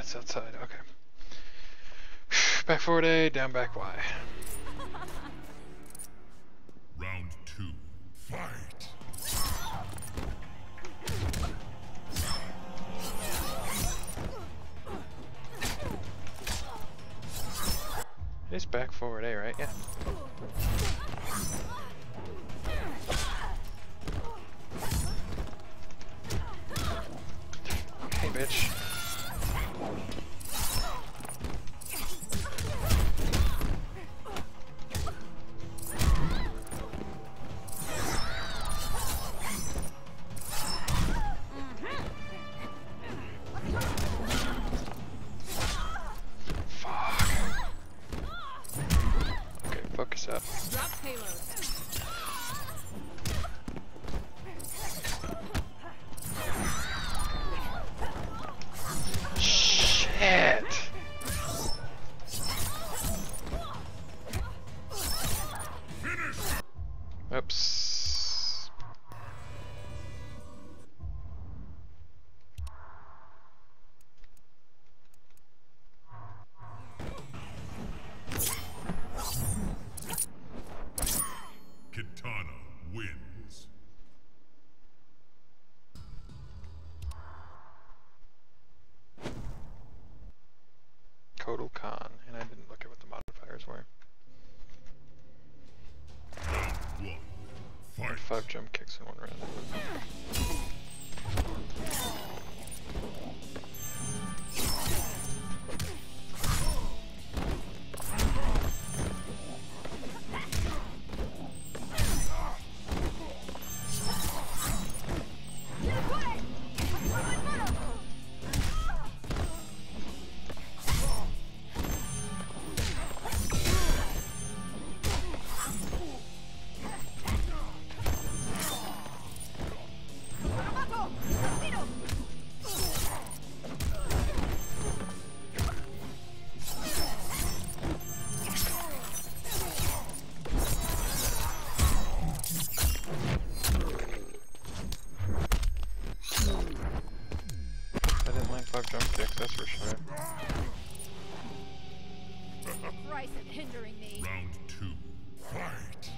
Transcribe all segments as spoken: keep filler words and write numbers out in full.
it's outside. Okay. Back forward A, down back Y. Round two, fight. It's back forward A, right? Yeah. Okay, bitch. Focus up. Drop payload. Shit. Oops. Kitana wins. Kotal Khan, and I didn't look at what the modifiers were. Round one, fight. Five jump kicks in one round. Jump kicks, that's for sure. Christ, it's hindering me. Round two, fight.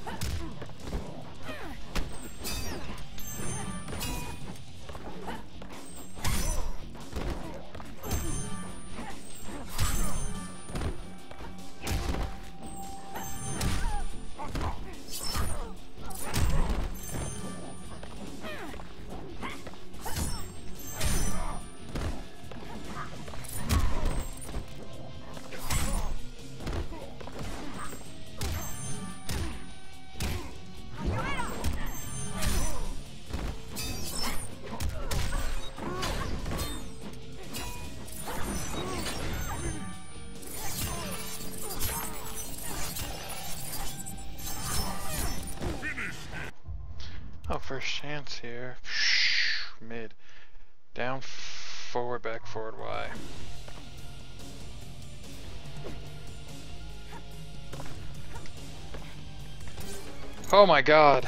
Oh, first chance here. Mid. Down, forward, back, forward, Y. Oh my god.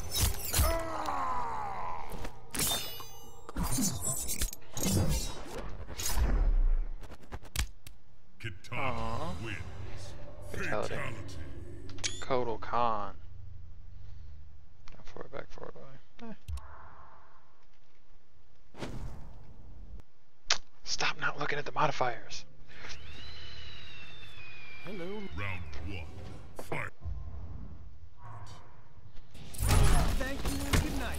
Kitana wins. Fatality. Kotal Khan. Down, forward, back, forward, Y. Eh. Stop not looking at the modifiers. Hello. Round one, fight. Thank you and good night.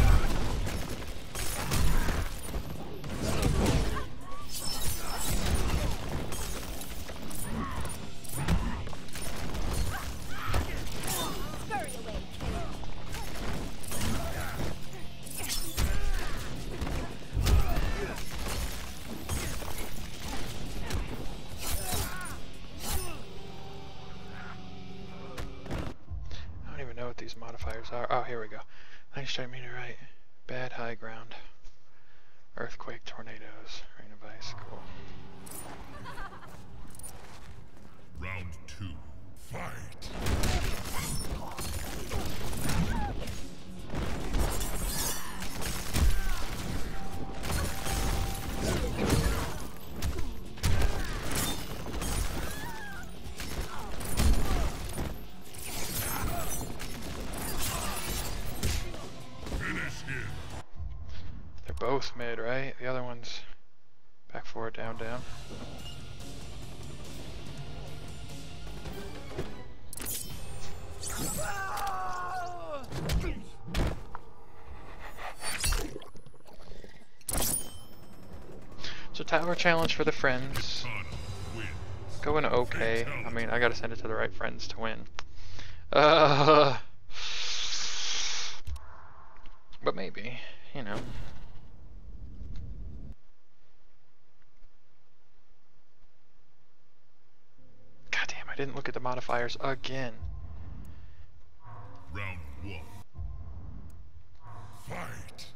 Scurry away. I don't even know what these modifiers are. Oh, here we go. Thanks, strike meteorite. Bad high ground. Earthquake, tornadoes, rain of ice. Cool. Round two, fight. both mid, right? The other one's back forward, down, down. So tower challenge for the friends. Going okay. I mean, I gotta send it to the right friends to win. Uh, but maybe, you know. God damn, I didn't look at the modifiers again. Round one. Fight.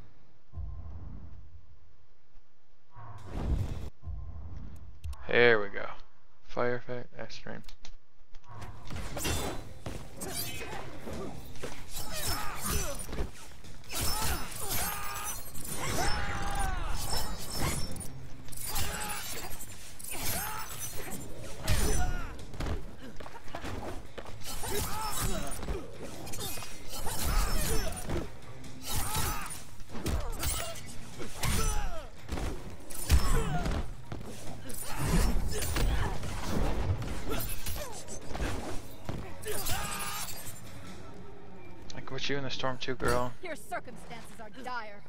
There we go. Fire effect, extreme. You in the storm too, girl. Your circumstances are dire.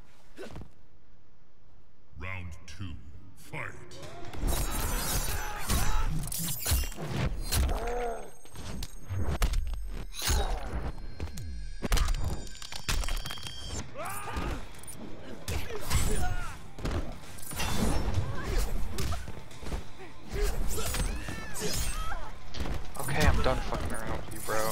Round two. Fight. Okay, I'm done fucking around with you, bro.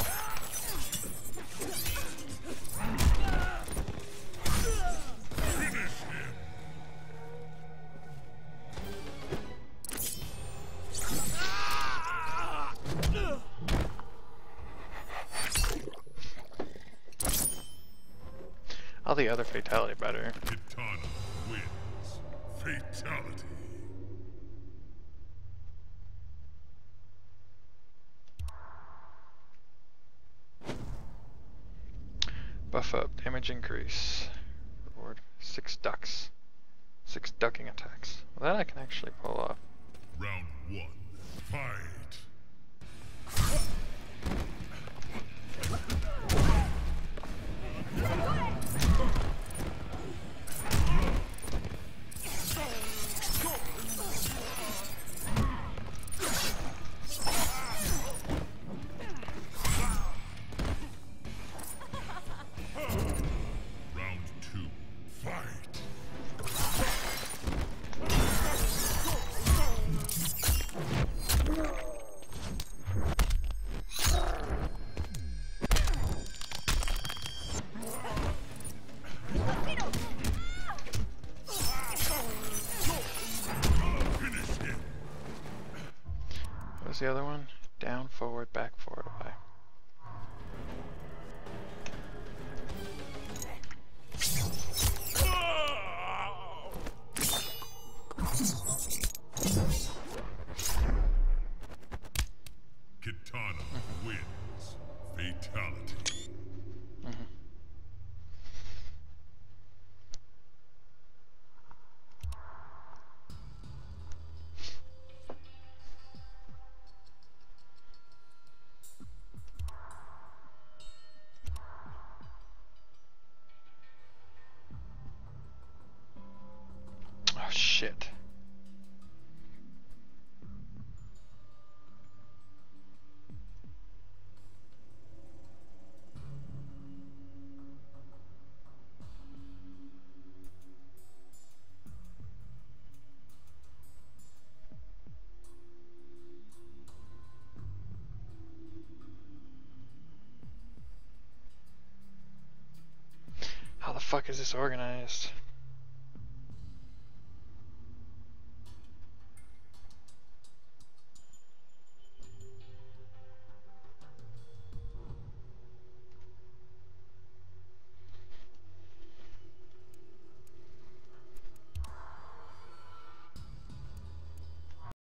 All the other fatality better. Kitana wins. Fatality. Buff up, damage increase. Reward six ducks. Six ducking attacks. Well, that I can actually pull off. Round one. Fight. Round two. Fight. What was the other one? Down, forward, back, forward, away. Kitana wins. Fatality. Mm-hmm. Oh shit. How the fuck is this organized?